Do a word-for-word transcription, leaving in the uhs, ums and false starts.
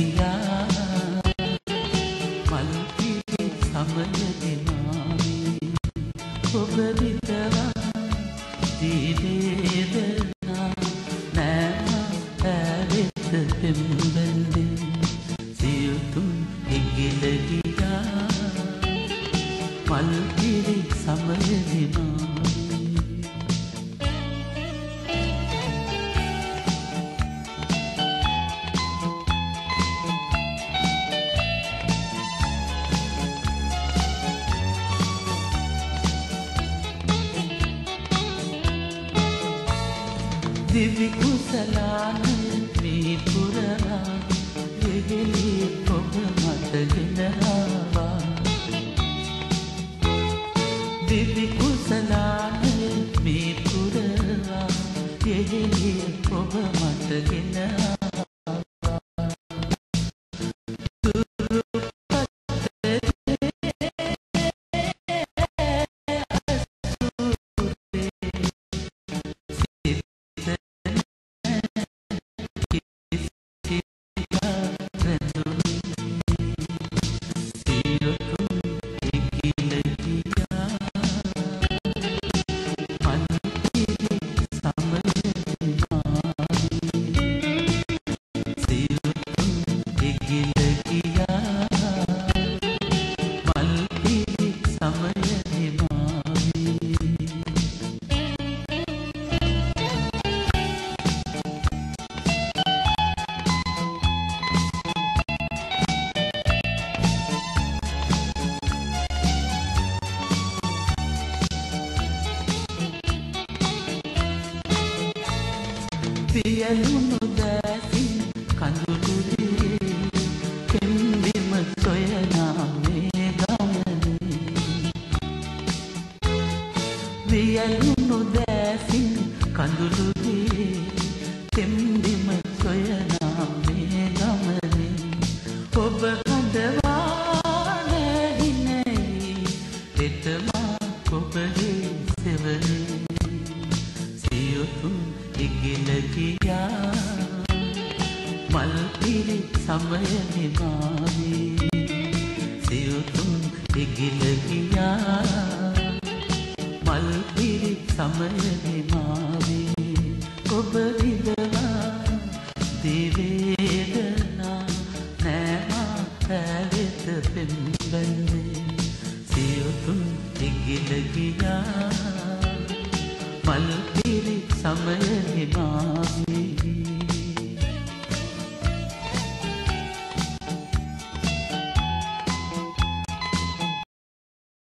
ගියා මල් පිරි සමය දිනාවේ ඔබ විතරා දිවේදනා නෑම ඇවෙත පෙම්බැන්දෙන් සියුතුම් ඉගිල ගියා මල් පිරි සමය දිනාවේ දිවි කුසලාන මේ පුරා දෙවිලි ඔබ මතගෙන ආවා දිවි කුසලාන මේ පුරා දෙවිලි ඔබ මතගෙන ආවා පියලුණු දැසින් කඳුළුරේ කෙම්බිම සොයනා මේ ගමනේ පියලුණු දැසින් කඳුළුරේ කෙම්බිම සොයනා මේ ගමනේ ඔබ හඬවා නැහිනේ එතමා ඔබගේ සෙවනේ සියුතුම් ඉගිල ගියා මල් පිරි සමය නිමාවේ සියුතුම් ඉගිල ගියා මල් පිරි සමය නිමාවේ ඔබ විඳවා දිවේදනා නෑමා ඇවෙත පෙම්බැන්දේ සියුතුම් ඉගිල ගියා මල් පිරි සමය නිමා